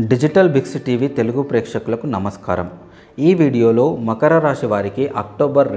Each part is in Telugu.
డిజిటల్ బిక్స్ టీవీ తెలుగు ప్రేక్షకులకు నమస్కారం। ఈ వీడియోలో మకర రాశి వారికి అక్టోబర్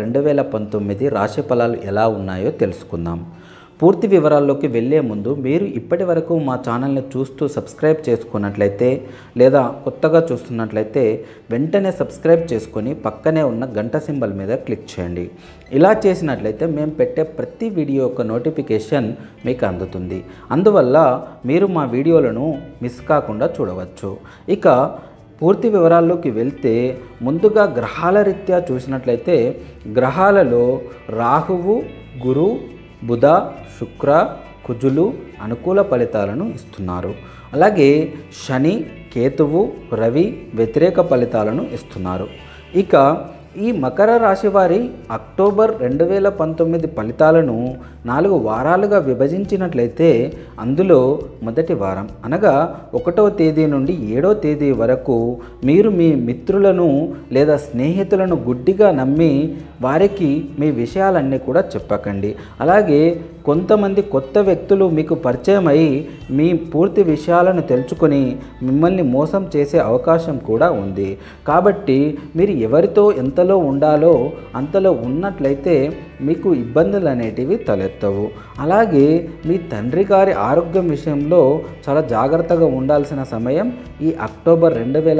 2019 రాశి ఫలాలు ఎలా ఉన్నాయో తెలుసుకుందాం। పూర్తి వివరాల్లోకి వెళ్ళే ముందు మీరు ఇప్పటివరకు మా ఛానల్ని చూస్తూ సబ్స్క్రైబ్ చేసుకున్నట్లయితే లేదా కొత్తగా చూస్తున్నట్లయితే వెంటనే సబ్స్క్రైబ్ చేసుకొని పక్కనే ఉన్న గంట సింబల్ మీద క్లిక్ చేయండి। ఇలా చేసినట్లయితే మేము పెట్టే ప్రతి వీడియో యొక్క నోటిఫికేషన్ మీకు అందుతుంది। అందువల్ల మీరు మా వీడియోలను మిస్ కాకుండా చూడవచ్చు। ఇక పూర్తి వివరాల్లోకి వెళ్తే ముందుగా గ్రహాల రీత్యా చూసినట్లయితే గ్రహాలలో రాహువు, గురు, బుధ, శుక్ర, కుజులు అనుకూల ఫలితాలను ఇస్తున్నారు। అలాగే శని, కేతువు, రవి వ్యతిరేక ఫలితాలను ఇస్తున్నారు। ఇక ఈ మకర రాశి వారి అక్టోబర్ 2019 ఫలితాలను 4 వారాలుగా విభజించినట్లయితే అందులో మొదటి వారం అనగా 1వ తేదీ నుండి 7వ తేదీ వరకు మీరు మీ మిత్రులను లేదా స్నేహితులను గుడ్డిగా నమ్మి వారికి మీ విషయాలన్నీ కూడా చెప్పకండి। అలాగే కొంతమంది కొత్త వ్యక్తులు మీకు పరిచయం అయి మీ పూర్తి విషయాలను తెలుసుకొని మిమ్మల్ని మోసం చేసే అవకాశం కూడా ఉంది। కాబట్టి మీరు ఎవరితో ఎంతలో ఉండాలో అంతలో ఉన్నట్లయితే మీకు ఇబ్బందులు అనేటివి తలెత్తవు। అలాగే మీ తండ్రి గారి ఆరోగ్యం విషయంలో చాలా జాగ్రత్తగా ఉండాల్సిన సమయం ఈ అక్టోబర్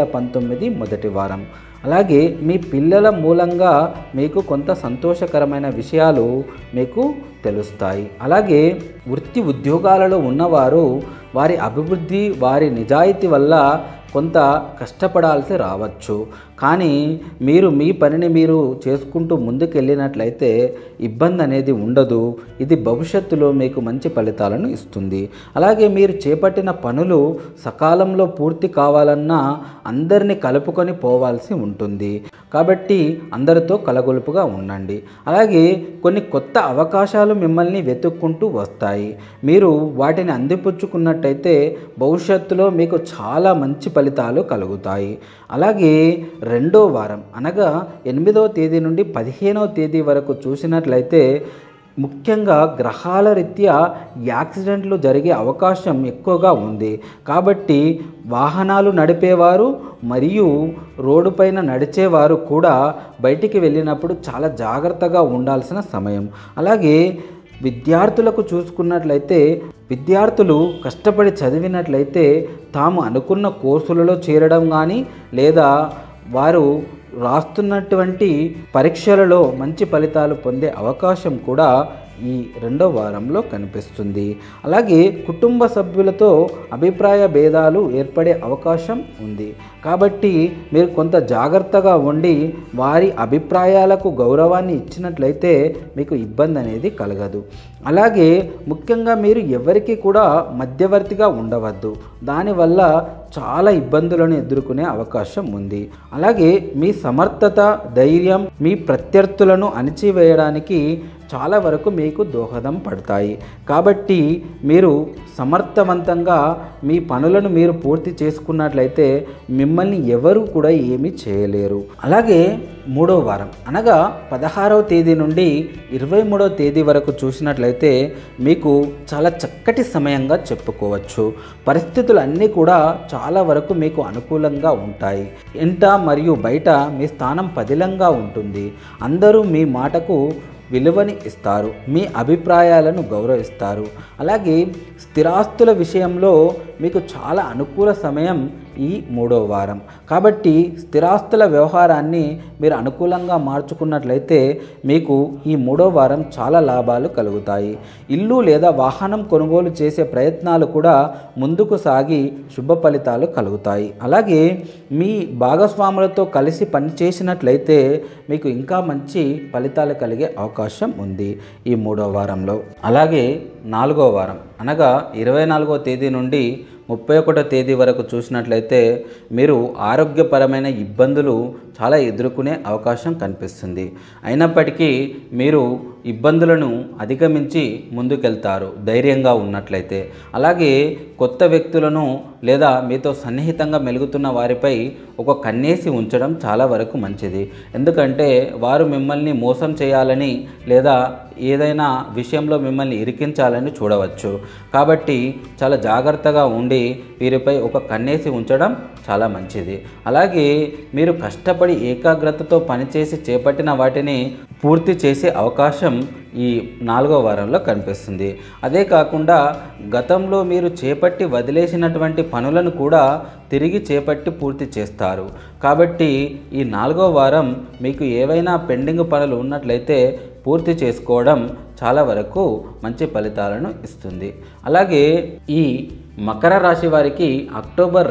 2019 మొదటి వారం। అలాగే మీ పిల్లల మూలంగా మీకు కొంత సంతోషకరమైన విషయాలు మీకు తెలుస్తాయి। అలాగే వృత్తి ఉద్యోగాలలో ఉన్నవారు వారి అభివృద్ధి, వారి నిజాయితీ వల్ల కొంత కష్టపడాల్సి రావచ్చు। కానీ మీరు మీ పనిని మీరు చేసుకుంటూ ముందుకెళ్ళినట్లయితే ఇబ్బంది అనేది ఉండదు। ఇది భవిష్యత్తులో మీకు మంచి ఫలితాలను ఇస్తుంది। అలాగే మీరు చేపట్టిన పనులు సకాలంలో పూర్తి కావాలన్నా అందరినీ కలుపుకొని పోవాల్సి ఉంటుంది। కాబట్టి అందరితో కలగొలుపుగా ఉండండి। అలాగే కొన్ని కొత్త అవకాశాలు మిమ్మల్ని వెతుక్కుంటూ వస్తాయి। మీరు వాటిని అందిపుచ్చుకున్నట్టయితే భవిష్యత్తులో మీకు చాలా మంచి ఫలితాలు కలుగుతాయి। అలాగే 2వ వారం అనగా 8వ తేదీ నుండి 15వ తేదీ వరకు చూసినట్లయితే ముఖ్యంగా గ్రహాల రీత్యా యాక్సిడెంట్లు జరిగే అవకాశం ఎక్కువగా ఉంది। కాబట్టి వాహనాలు నడిపేవారు మరియు రోడ్డుపైన నడిచేవారు కూడా బయటికి వెళ్ళినప్పుడు చాలా జాగ్రత్తగా ఉండాల్సిన సమయం। అలాగే విద్యార్థులకు చూసుకున్నట్లయితే విద్యార్థులు కష్టపడి చదివినట్లయితే తాము అనుకున్న కోర్సులలో చేరడం కానీ లేదా వారు రాస్తున్నటువంటి పరీక్షలలో మంచి ఫలితాలు పొందే అవకాశం కూడా ఈ 2వ వారంలో కనిపిస్తుంది। అలాగే కుటుంబ సభ్యులతో అభిప్రాయ భేదాలు ఏర్పడే అవకాశం ఉంది। కాబట్టి మీరు కొంత జాగ్రత్తగా ఉండి వారి అభిప్రాయాలకు గౌరవాన్ని ఇచ్చినట్లయితే మీకు ఇబ్బంది అనేది కలగదు। అలాగే ముఖ్యంగా మీరు ఎవరికి కూడా మధ్యవర్తిగా ఉండవద్దు, దానివల్ల చాలా ఇబ్బందులను ఎదుర్కొనే అవకాశం ఉంది। అలాగే మీ సమర్థత, ధైర్యం మీ ప్రత్యర్థులను అణిచివేయడానికి చాలా వరకు మీకు దోహదం పడతాయి। కాబట్టి మీరు సమర్థవంతంగా మీ పనులను మీరు పూర్తి చేసుకున్నట్లయితే మిమ్మల్ని ఎవరు కూడా ఏమీ చేయలేరు। అలాగే 3వ వారం అనగా 16వ తేదీ నుండి 23వ తేదీ వరకు చూసినట్లయితే మీకు చాలా చక్కటి సమయంగా చెప్పుకోవచ్చు। పరిస్థితులు అన్నీ కూడా చాలా వరకు మీకు అనుకూలంగా ఉంటాయి। ఇంట మరియు బయట మీ స్థానం పదిలంగా ఉంటుంది। అందరూ మీ మాటకు విలువని ఇస్తారు, మీ అభిప్రాయాలను గౌరవిస్తారు। అలాగే స్థిరాస్తుల విషయంలో మీకు చాలా అనుకూల సమయం ఈ 3వ వారం। కాబట్టి స్థిరాస్తుల వ్యవహారాన్ని మీరు అనుకూలంగా మార్చుకున్నట్లయితే మీకు ఈ 3వ వారం చాలా లాభాలు కలుగుతాయి। ఇల్లు లేదా వాహనం కొనుగోలు చేసే ప్రయత్నాలు కూడా ముందుకు సాగి శుభ ఫలితాలు కలుగుతాయి। అలాగే మీ భాగస్వాములతో కలిసి పనిచేసినట్లయితే మీకు ఇంకా మంచి ఫలితాలు కలిగే అవకాశం ఉంది ఈ 3వ వారంలో। అలాగే 4వ వారం అనగా 24వ తేదీ నుండి 31వ తేదీ వరకు చూసినట్లయితే మీరు ఆరోగ్యపరమైన ఇబ్బందులు చాలా ఎదుర్కొనే అవకాశం కనిపిస్తుంది। అయినప్పటికీ మీరు ఇబ్బందులను అధిగమించి ముందుకెళ్తారు ధైర్యంగా ఉన్నట్లయితే. అలాగే కొత్త వ్యక్తులను లేదా మీతో సన్నిహితంగా మెలుగుతున్న వారిపై ఒక కన్నేసి ఉంచడం చాలా వరకు మంచిది. ఎందుకంటే వారు మిమ్మల్ని మోసం చేయాలని లేదా ఏదైనా విషయంలో మిమ్మల్ని ఇరికించాలని చూడవచ్చు. కాబట్టి చాలా జాగ్రత్తగా ఉండి వీరిపై ఒక కన్నేసి ఉంచడం చాలా మంచిది. అలాగే మీరు కష్టపడి ఏకాగ్రతతో పనిచేసి చేపట్టిన వాటిని పూర్తి చేసే అవకాశం ఈ 4వ వారంలో కనిపిస్తుంది. అదే కాకుండా గతంలో మీరు చేపట్టి వదిలేసినటువంటి పనులను కూడా తిరిగి చేపట్టి పూర్తి చేస్తారు. కాబట్టి ఈ 4వ వారం మీకు ఏవైనా పెండింగ్ పనులు ఉన్నట్లయితే పూర్తి చేసుకోవడం చాలా వరకు మంచి ఫలితాలను ఇస్తుంది. అలాగే ఈ మకర రాశి వారికి అక్టోబర్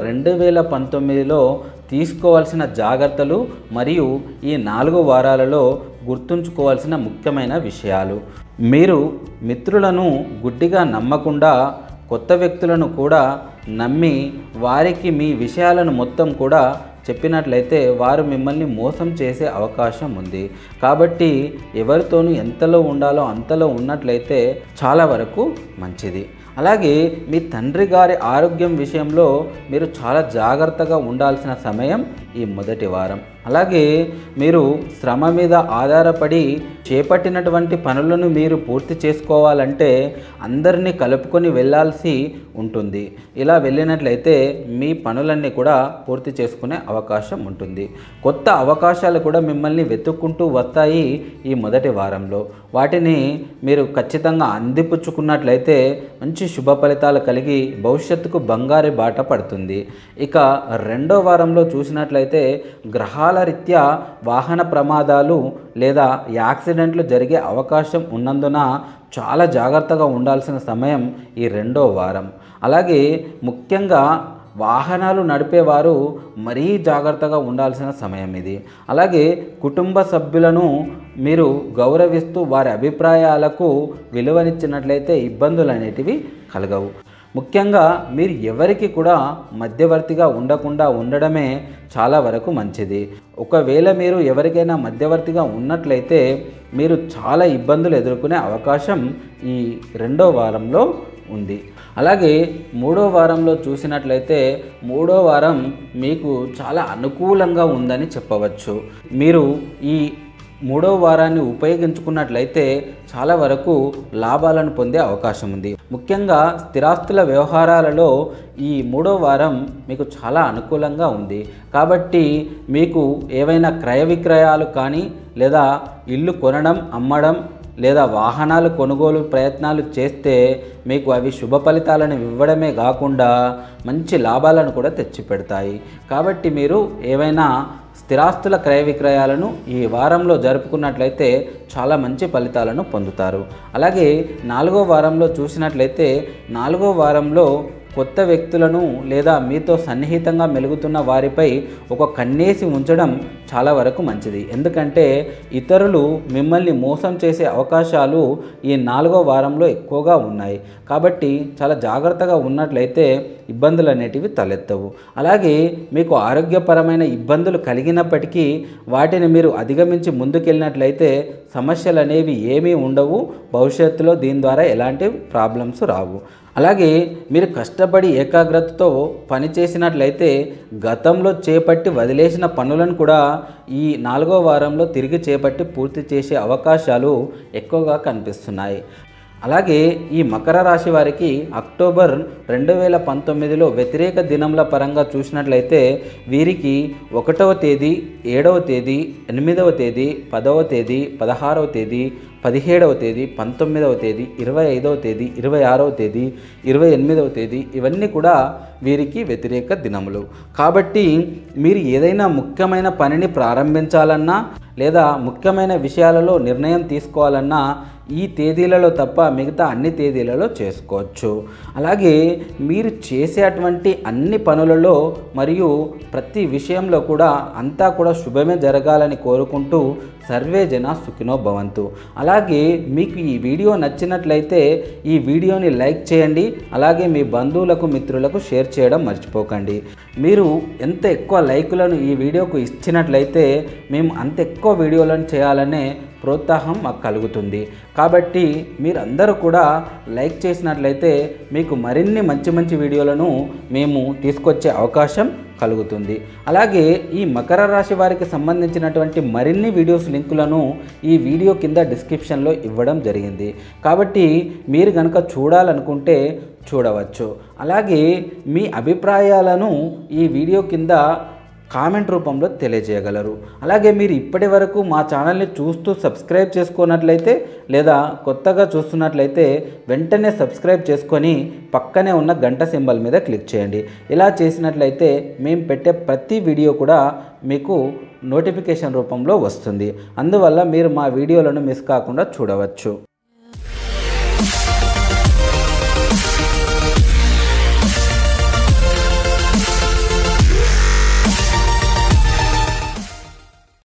2019లో తీసుకోవాల్సిన జాగ్రత్తలు మరియు ఈ 4 వారాలలో గుర్తుంచుకోవాల్సిన ముఖ్యమైన విషయాలు. మీరు మిత్రులను గుడ్డిగా నమ్మకుండా కొత్త వ్యక్తులను కూడా నమ్మి వారికి మీ విషయాలను మొత్తం కూడా చెప్పినట్లయితే వారు మిమ్మల్ని మోసం చేసే అవకాశం ఉంది. కాబట్టి ఎవరితోనూ ఎంతలో ఉండాలో అంతలో ఉన్నట్లయితే చాలా వరకు మంచిది. అలాగే మీ తండ్రి గారి ఆరోగ్యం విషయంలో మీరు చాలా జాగ్రత్తగా ఉండాల్సిన సమయం ఈ మొదటి వారం. అలాగే మీరు శ్రమ మీద ఆధారపడి చేపట్టినటువంటి పనులను మీరు పూర్తి చేసుకోవాలంటే అందరినీ కలుపుకొని వెళ్ళాల్సి ఉంటుంది. ఇలా వెళ్ళినట్లయితే మీ పనులన్నీ కూడా పూర్తి చేసుకునే అవకాశం ఉంటుంది. కొత్త అవకాశాలు కూడా మిమ్మల్ని వెతుక్కుంటూ వస్తాయి ఈ మొదటి వారంలో. వాటిని మీరు ఖచ్చితంగా అందిపుచ్చుకున్నట్లయితే మంచి శుభ ఫలితాలు కలిగి భవిష్యత్తుకు బంగారు బాట పడుతుంది. ఇక 2వ వారంలో చూసినట్లయితే గ్రహాల రీత్యా వాహన ప్రమాదాలు లేదా యాక్సిడెంట్లు జరిగే అవకాశం ఉన్నందున చాలా జాగ్రత్తగా ఉండాల్సిన సమయం ఈ 2వ వారం. అలాగే ముఖ్యంగా వాహనాలు నడిపేవారు మరీ జాగ్రత్తగా ఉండాల్సిన సమయం ఇది. అలాగే కుటుంబ సభ్యులను మీరు గౌరవిస్తూ వారి అభిప్రాయాలకు విలువనిచ్చినట్లయితే ఇబ్బందులు అనేటివి కలగవు. ముఖ్యంగా మీరు ఎవరికి కూడా మధ్యవర్తిగా ఉండకుండా ఉండడమే చాలా వరకు మంచిది. ఒకవేళ మీరు ఎవరికైనా మధ్యవర్తిగా ఉన్నట్లయితే మీరు చాలా ఇబ్బందులు ఎదుర్కొనే అవకాశం ఈ 2వ వారంలో ఉంది. అలాగే 3వ వారంలో చూసినట్లయితే 3వ వారం మీకు చాలా అనుకూలంగా ఉందని చెప్పవచ్చు. మీరు ఈ 3వ వారాన్ని ఉపయోగించుకున్నట్లయితే చాలా వరకు లాభాలను పొందే అవకాశం ఉంది. ముఖ్యంగా స్థిరాస్తుల వ్యవహారాలలో ఈ 3వ వారం మీకు చాలా అనుకూలంగా ఉంది. కాబట్టి మీకు ఏవైనా క్రయ విక్రయాలు కానీ లేదా ఇల్లు కొనడం అమ్మడం లేదా వాహనాలు కొనుగోలు ప్రయత్నాలు చేస్తే మీకు అవి శుభ ఫలితాలను ఇవ్వడమే కాకుండా మంచి లాభాలను కూడా తెచ్చిపెడతాయి. కాబట్టి మీరు ఏవైనా స్థిరాస్తుల క్రయ విక్రయాలను ఈ వారంలో జరుపుకున్నట్లయితే చాలా మంచి ఫలితాలను పొందుతారు. అలాగే 4వ వారంలో చూసినట్లయితే 4వ వారంలో కొత్త వ్యక్తులను లేదా మీతో సన్నిహితంగా మెలుగుతున్న వారిపై ఒక కన్నేసి ఉంచడం చాలా వరకు మంచిది. ఎందుకంటే ఇతరులు మిమ్మల్ని మోసం చేసే అవకాశాలు ఈ 4వ వారంలో ఎక్కువగా ఉన్నాయి. కాబట్టి చాలా జాగ్రత్తగా ఉన్నట్లయితే ఇబ్బందులు అనేటివి తలెత్తవు. అలాగే మీకు ఆరోగ్యపరమైన ఇబ్బందులు కలిగినప్పటికీ వాటిని మీరు అధిగమించి ముందుకెళ్ళినట్లయితే సమస్యలు అనేవి ఏమీ ఉండవు. భవిష్యత్తులో దీని ద్వారా ఎలాంటి ప్రాబ్లమ్స్ రావు. అలాగే మీరు కష్టపడి ఏకాగ్రతతో పనిచేసినట్లయితే గతంలో చేపట్టి వదిలేసిన పనులను కూడా ఈ 4వ వారంలో తిరిగి చేపట్టి పూర్తి చేసే అవకాశాలు ఎక్కువగా కనిపిస్తున్నాయి. అలాగే ఈ మకర రాశి వారికి అక్టోబర్ 2019లో వ్యతిరేక దినముల పరంగా చూసినట్లయితే వీరికి 1వ తేదీ, 7వ తేదీ, 8వ తేదీ, 10వ తేదీ, 16వ తేదీ, 17వ తేదీ, 19వ తేదీ, 25వ తేదీ, 26వ తేదీ, 28వ తేదీ ఇవన్నీ కూడా వీరికి వ్యతిరేక దినములు. కాబట్టి మీరు ఏదైనా ముఖ్యమైన పనిని ప్రారంభించాలన్నా లేదా ముఖ్యమైన విషయాలలో నిర్ణయం తీసుకోవాలన్నా ఈ తేదీలలో తప్ప మిగతా అన్ని తేదీలలో చేసుకోవచ్చు. అలాగే మీరు చేసేటువంటి అన్ని పనులలో మరియు ప్రతి విషయంలో కూడా అంతా కూడా శుభమే జరగాలని కోరుకుంటూ సర్వే జన సుఖినో భవంతు. అలాగే మీకు ఈ వీడియో నచ్చినట్లయితే ఈ వీడియోని లైక్ చేయండి. అలాగే మీ బంధువులకు మిత్రులకు షేర్ చేయడం మర్చిపోకండి. మీరు ఎంత ఎక్కువ లైకులను ఈ వీడియోకు ఇచ్చినట్లయితే మేము అంత ఎక్కువ వీడియోలను చేయాలనే ప్రోత్సాహం మాకు కలుగుతుంది. కాబట్టి మీరందరూ కూడా లైక్ చేసినట్లయితే మీకు మరిన్ని మంచి మంచి వీడియోలను మేము తీసుకొచ్చే అవకాశం కలుగుతుంది. అలాగే ఈ మకర రాశి వారికి సంబంధించినటువంటి మరిన్ని వీడియోస్ లింకులను ఈ వీడియో కింద డిస్క్రిప్షన్లో ఇవ్వడం జరిగింది. కాబట్టి మీరు కనుక చూడాలనుకుంటే చూడవచ్చు. అలాగే మీ అభిప్రాయాలను ఈ వీడియో కింద కామెంట్ రూపంలో తెలియజేయగలరు. అలాగే మీరు ఇప్పటి వరకు మా ఛానల్ని చూస్తూ సబ్స్క్రైబ్ చేసుకున్నట్లయితే లేదా కొత్తగా చూస్తున్నట్లయితే వెంటనే సబ్స్క్రైబ్ చేసుకొని పక్కనే ఉన్న గంట సింబల్ మీద క్లిక్ చేయండి. ఇలా చేసినట్లయితే మేము పెట్టే ప్రతి వీడియో కూడా మీకు నోటిఫికేషన్ రూపంలో వస్తుంది. అందువల్ల మీరు మా వీడియోలను మిస్ కాకుండా చూడవచ్చు.